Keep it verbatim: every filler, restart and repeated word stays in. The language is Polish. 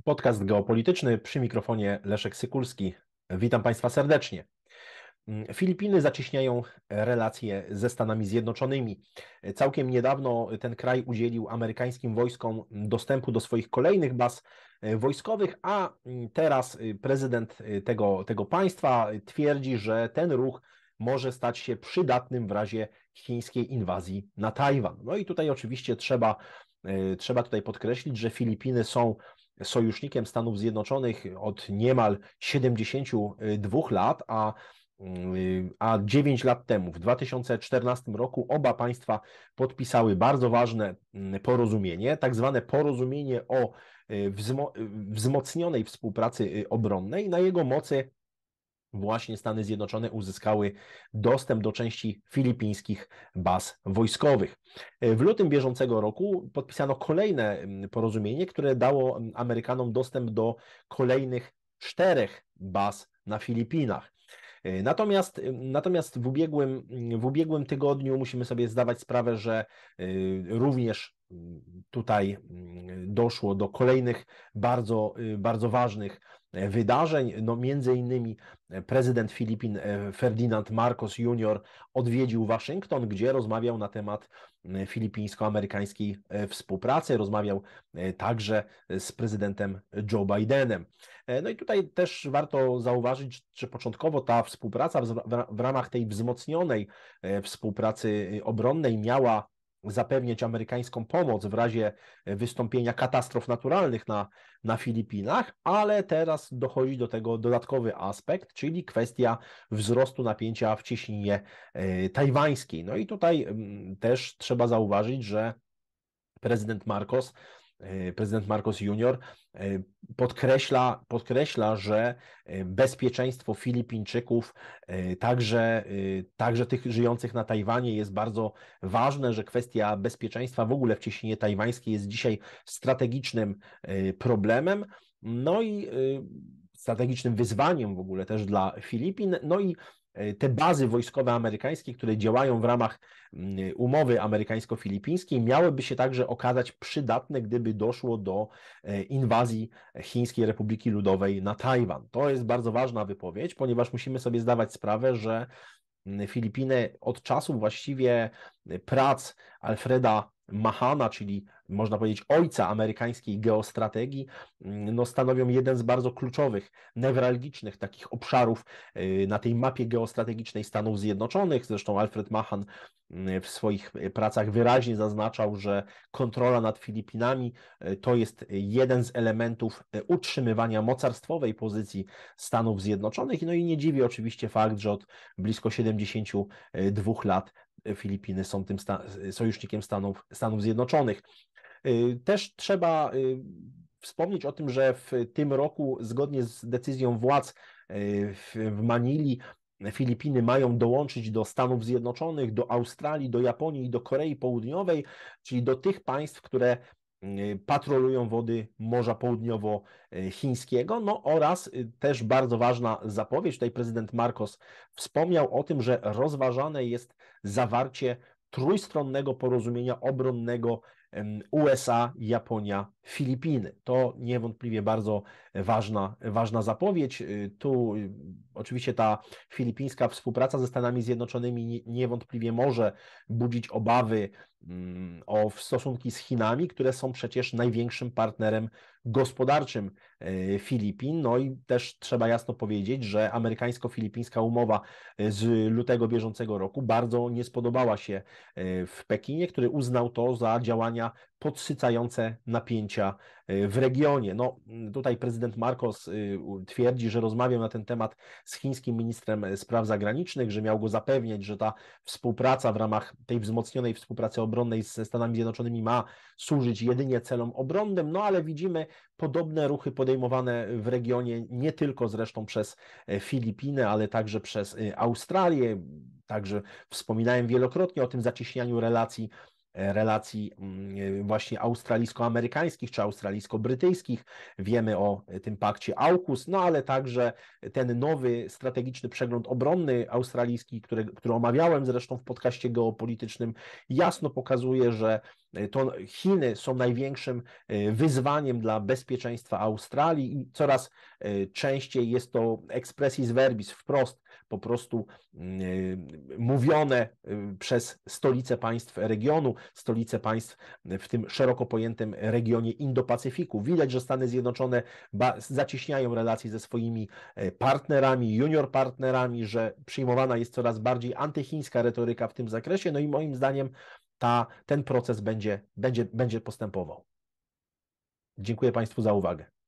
Podcast geopolityczny, przy mikrofonie Leszek Sykulski. Witam Państwa serdecznie. Filipiny zacieśniają relacje ze Stanami Zjednoczonymi. Całkiem niedawno ten kraj udzielił amerykańskim wojskom dostępu do swoich kolejnych baz wojskowych, a teraz prezydent tego, tego państwa twierdzi, że ten ruch może stać się przydatnym w razie chińskiej inwazji na Tajwan. No i tutaj oczywiście trzeba, trzeba tutaj podkreślić, że Filipiny są sojusznikiem Stanów Zjednoczonych od niemal siedemdziesięciu dwóch lat, a a dziewięć lat temu, w dwa tysiące czternastym roku, oba państwa podpisały bardzo ważne porozumienie, tak zwane porozumienie o wzmocnionej współpracy obronnej. Na jego mocy właśnie Stany Zjednoczone uzyskały dostęp do części filipińskich baz wojskowych. W lutym bieżącego roku podpisano kolejne porozumienie, które dało Amerykanom dostęp do kolejnych czterech baz na Filipinach. Natomiast, natomiast w ubiegłym, w ubiegłym tygodniu musimy sobie zdawać sprawę, że również tutaj doszło do kolejnych bardzo, bardzo ważnych wydarzeń. No, między innymi prezydent Filipin Ferdinand Marcos junior odwiedził Waszyngton, gdzie rozmawiał na temat filipińsko-amerykańskiej współpracy, rozmawiał także z prezydentem Joe Bidenem. No i tutaj też warto zauważyć, że początkowo ta współpraca w ramach tej wzmocnionej współpracy obronnej miała zapewniać amerykańską pomoc w razie wystąpienia katastrof naturalnych na, na Filipinach, ale teraz dochodzi do tego dodatkowy aspekt, czyli kwestia wzrostu napięcia w cieśninie tajwańskiej. No i tutaj też trzeba zauważyć, że prezydent Marcos Prezydent Marcos junior podkreśla, podkreśla, że bezpieczeństwo Filipińczyków, także, także tych żyjących na Tajwanie, jest bardzo ważne, że kwestia bezpieczeństwa w ogóle w cieśninie tajwańskiej jest dzisiaj strategicznym problemem, no i strategicznym wyzwaniem w ogóle też dla Filipin. No i te bazy wojskowe amerykańskie, które działają w ramach umowy amerykańsko-filipińskiej, miałyby się także okazać przydatne, gdyby doszło do inwazji Chińskiej Republiki Ludowej na Tajwan. To jest bardzo ważna wypowiedź, ponieważ musimy sobie zdawać sprawę, że Filipiny od czasu właściwie prac Alfreda Mahana, czyli można powiedzieć ojca amerykańskiej geostrategii, no stanowią jeden z bardzo kluczowych, newralgicznych takich obszarów na tej mapie geostrategicznej Stanów Zjednoczonych. Zresztą Alfred Mahan w swoich pracach wyraźnie zaznaczał, że kontrola nad Filipinami to jest jeden z elementów utrzymywania mocarstwowej pozycji Stanów Zjednoczonych. No i nie dziwi oczywiście fakt, że od blisko siedemdziesięciu dwóch lat Filipiny są tym sojusznikiem Stanów, Stanów Zjednoczonych. Też trzeba wspomnieć o tym, że w tym roku, zgodnie z decyzją władz w Manili, Filipiny mają dołączyć do Stanów Zjednoczonych, do Australii, do Japonii i do Korei Południowej, czyli do tych państw, które patrolują wody Morza Południowochińskiego, no oraz też bardzo ważna zapowiedź, tutaj prezydent Marcos wspomniał o tym, że rozważane jest zawarcie trójstronnego porozumienia obronnego U S A, Japonia, Filipiny. To niewątpliwie bardzo ważna, ważna zapowiedź. Tu oczywiście ta filipińska współpraca ze Stanami Zjednoczonymi niewątpliwie może budzić obawy o stosunki z Chinami, które są przecież największym partnerem gospodarczym Filipin. No i też trzeba jasno powiedzieć, że amerykańsko-filipińska umowa z lutego bieżącego roku bardzo nie spodobała się w Pekinie, który uznał to za działania podsycające napięcia w regionie. No, tutaj prezydent Marcos twierdzi, że rozmawiał na ten temat z chińskim ministrem spraw zagranicznych, że miał go zapewniać, że ta współpraca w ramach tej wzmocnionej współpracy obronnej ze Stanami Zjednoczonymi ma służyć jedynie celom obronnym, no ale widzimy podobne ruchy podejmowane w regionie, nie tylko zresztą przez Filipiny, ale także przez Australię. Także wspominałem wielokrotnie o tym zacieśnianiu relacji relacji właśnie australijsko-amerykańskich czy australijsko-brytyjskich. Wiemy o tym pakcie AUKUS, no ale także ten nowy strategiczny przegląd obronny australijski, który, który omawiałem zresztą w podcaście geopolitycznym, jasno pokazuje, że To Chiny są największym wyzwaniem dla bezpieczeństwa Australii i coraz częściej jest to expressis verbis, wprost po prostu mówione przez stolice państw regionu, stolice państw w tym szeroko pojętym regionie Indo-Pacyfiku. Widać, że Stany Zjednoczone zacieśniają relacje ze swoimi partnerami, junior partnerami, że przyjmowana jest coraz bardziej antychińska retoryka w tym zakresie, no i moim zdaniem ta, ten proces będzie, będzie, będzie postępował. Dziękuję Państwu za uwagę.